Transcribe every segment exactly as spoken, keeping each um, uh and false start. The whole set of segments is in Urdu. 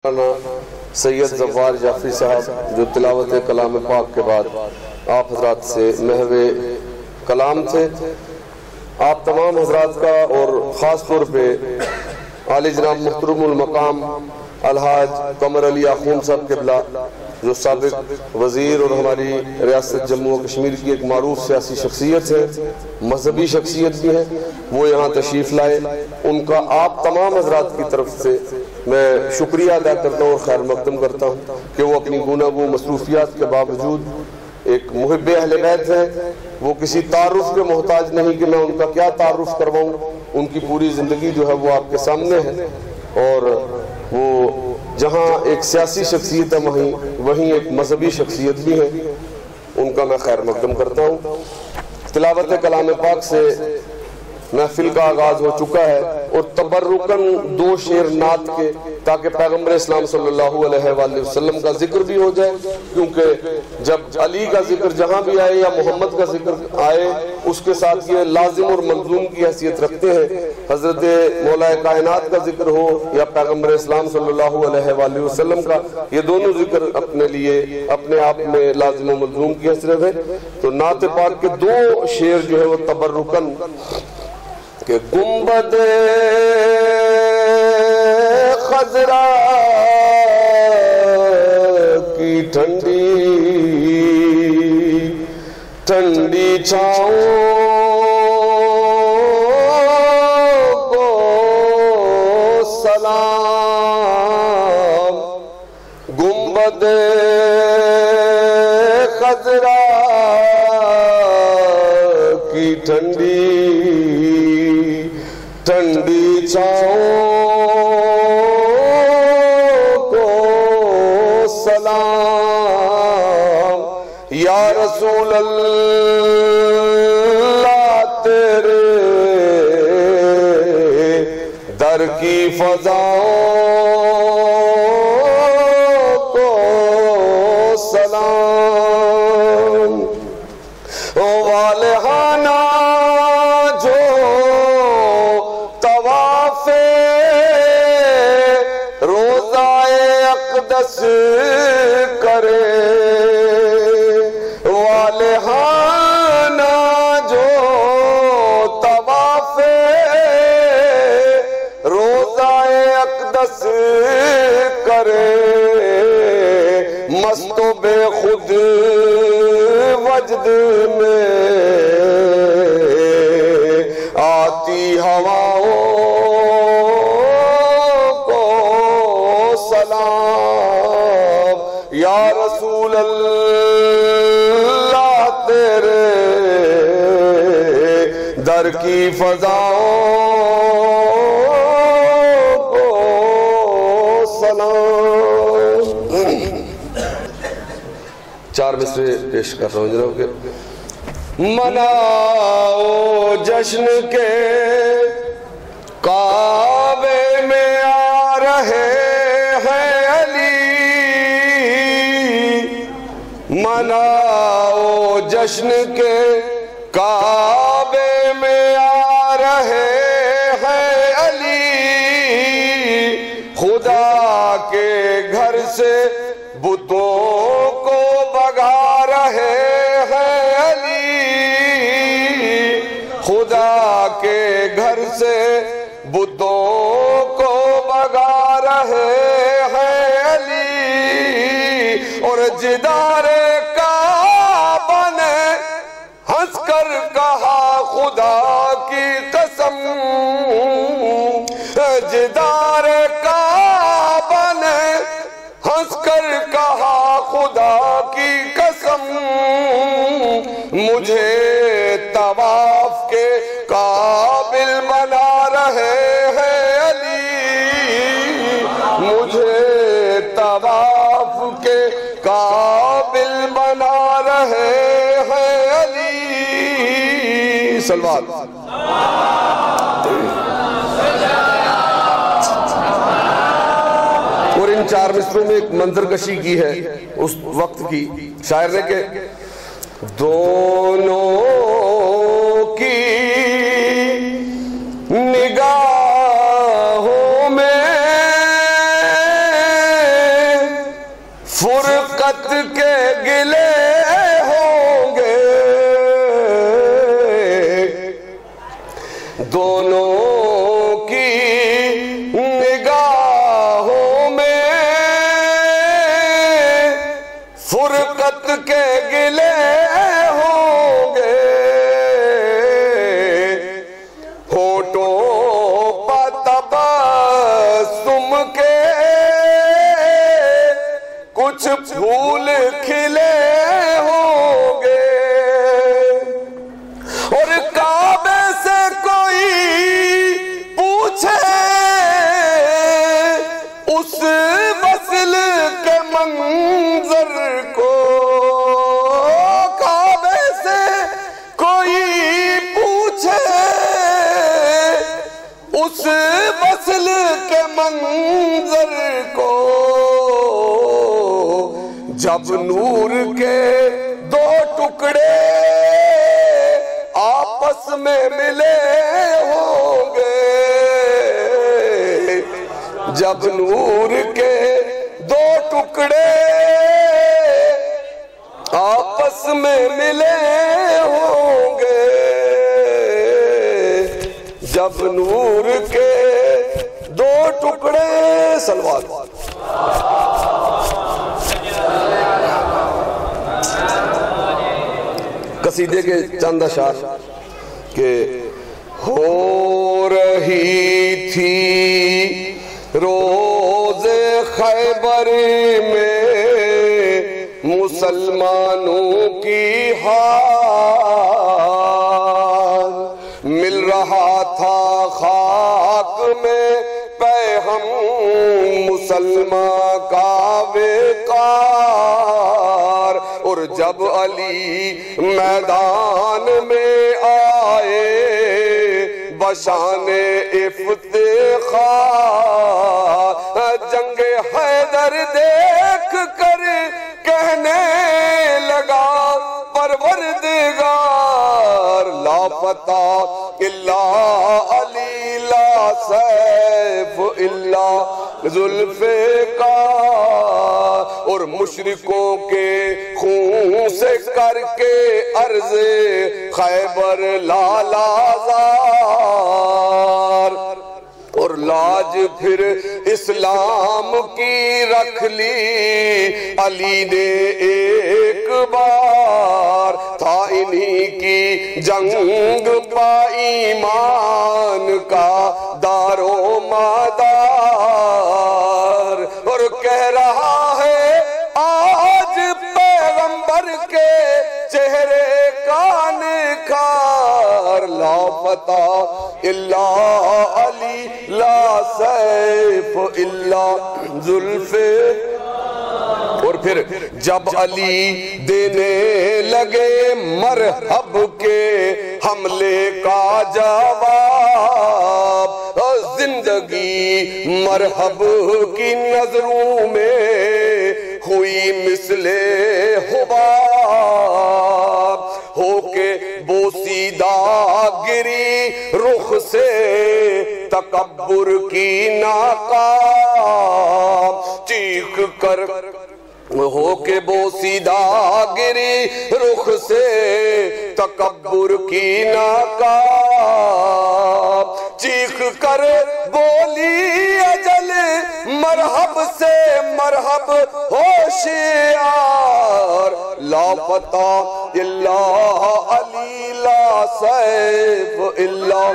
سید زوار جعفری صاحب جو تلاوت کلام پاک کے بعد آپ حضرات سے محو کلام تھے، آپ تمام حضرات کا اور خاص طور پہ عالی جناب محترم المقام الحاج قمر علی آخون صاحب قبلہ جو سابق وزیر اور ہماری ریاست جموں و کشمیر کی ایک معروف سیاسی شخصیت ہے، مذہبی شخصیت بھی ہے، وہ یہاں تشریف لائے، ان کا آپ تمام حضرات کی طرف سے میں شکریہ ادا کرتا ہوں اور خیر مقدم کرتا ہوں کہ وہ اپنی گوناگوں مصروفیات کے باوجود ایک محب اہل بیت ہیں۔ وہ کسی تعارف کے محتاج نہیں کہ میں ان کا کیا تعارف کرواؤں، ان کی پوری زندگی جو ہے وہ آپ کے سامنے ہے، اور وہ جہاں ایک سیاسی شخصیت ہے وہیں وہیں ایک مذہبی شخصیت بھی ہے، ان کا میں خیر مقدم کرتا ہوں۔ تلاوت کلام پاک سے محفل کا آغاز ہو چکا ہے اور تبرکن دو شعر نعت کے، تاکہ پیغمبر اسلام صلی اللہ علیہ وآلہ وسلم کا ذکر بھی ہو جائے، کیونکہ جب علی کا ذکر جہاں بھی آئے یا محمد کا ذکر آئے اس کے ساتھ یہ لازم اور ملزوم کی حیثیت رکھتے ہیں۔ حضرت مولا کائنات کا ذکر ہو یا پیغمبر اسلام صلی اللہ علیہ وآلہ وسلم کا، یہ دونوں ذکر اپنے لیے اپنے آپ میں لازم و ملزوم کی حیثیت ہے۔ تو نعت پاک کے دو شعر جو ہے وہ تبرکن کہ گنبد خضرا کی ٹھنڈی ٹھنڈی چھاؤں کو سلام، گنبد خضرا کی ٹھنڈی ٹھنڈی چھاؤں کو سلام، یا رسول اللہ تیرے در کی فضاؤں کو سلام، او والہانہ جو اقدس کرے، والہانہ جو طواف روضہ اقدس کرے، مست و بے خود وجد میں آتی ہواؤں یا رسول اللہ تیرے در کی فضاؤں کو سلام۔ چار مصرے پیش کر رہا ہوں جناب کے مناؤ جشن کے کعبے میں آ رہے مناؤ جشن کے کعبے میں آ رہے ہیں علی، خدا کے گھر سے بتوں کو بھگا رہے ہیں علی، خدا کے گھر سے بتوں کو بھگا رہے ہیں علی، اور جدار کعبہ نے ہنس کر کہا خدا کی قسم، جدار کعبہ نے ہنس کر کہا خدا کی قسم، مجھے طواف کے قابل بنا رہے ہیں علی، مجھے طواف کے قابل بنا رہے ہیں علی، صلوات۔ اور ان چار مصروں میں ایک منظر کشی کی ہے اس وقت کی، شاعر نے کہ دونوں کی نگاہوں میں فرقت کے گلے ہوں گے دونوں کی نگاہوں میں فرقت کے گلے ہوں گے ہونٹوں پر تبسم کے کچھ پھول کھلے ہوں گے اور کعبے سے کوئی پوچھے اس وصل کے منظر کو کعبے سے کوئی پوچھے اس وصل کے منظر کو جب نور کے دو ٹکڑے آپس میں ملے ہوں گے جب نور کے دو ٹکڑے آپس میں ملے ہوں گے جب نور کے دو ٹکڑے صلوات قصیدے کے چند اشعار کہ ہو رہی تھی روز خیبر میں مسلمانوں کی حال مل رہا تھا خاک میں پیغام مسلمان کا وقار اور جب علی میدان میں آئے بشان افتخار جنگ حیدر دیکھ کر کہنے لگا پروردگار لاپتہ الا علی لا سیف الا ذوالفقار اور مشرکوں کے خون سے کر کے عرض خیبر لالازار اور لاج پھر اسلام کی رکھ لی علی نے ایک بار تھا انہی کی جنگ با ایمان کا دار و مدار اور کہہ رہا ہے آج پیغمبر کے چہرے کا نکھار لا فتح الا علی لا سیف الا ذوالفقار اور پھر جب علی دینے لگے مرحب کے حملے کا جواب زندگی مرحب کی نظروں میں ہوئی مثل حباب ہو کے بوسیدہ گری رخ سے تکبر کی ناکام چیخ کر ہو کے بوسیدہ گری رخ سے تکبر کی ناکام چیخ کر بولی اجل مرحب سے مرحب ہوشیار لا فتح الا علی لا سیف الا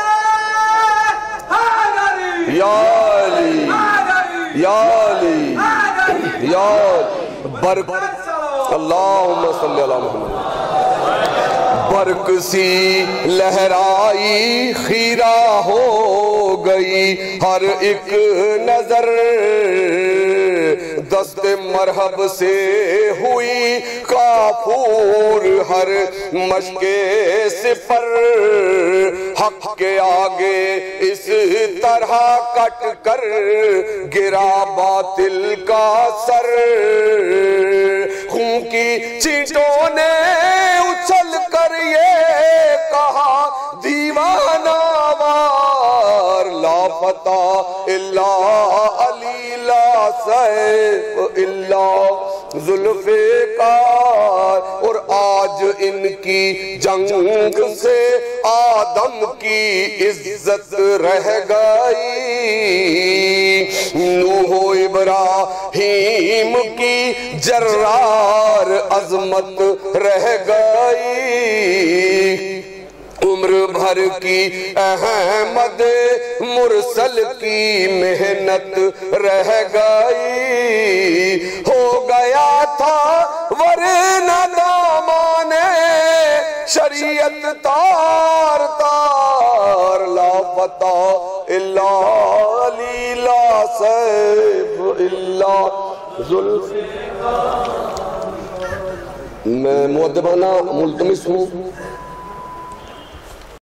یا علی یا علی یا برق اللہم صلی اللہ محمد برق سی لہرائی خیرہ ہو گئی ہر ایک نظر دست مرحب سے ہوئی کافور ہر مشق سپر حق کے آگے اس طرح کٹ کر گرا باطل کا سر خون کی چیٹوں نے اچھل کر یہ کہا دیوانہ وار لا فتح الا علی لا سیف الا ذوالفقار، اور آج ان کی جنگ سے آدم کی عزت رہ گئی، نوح و ابراہیم کی جرار عظمت رہ گئی، عمر بھر کی احمد مرسل کی محنت رہ گئی، ہو گیا تھا ورنہ دامان شریعت تار تار، لاپتہ الا علی لا سیف الا ذوالفقار۔ میں مؤدبانہ ملتمس ہوں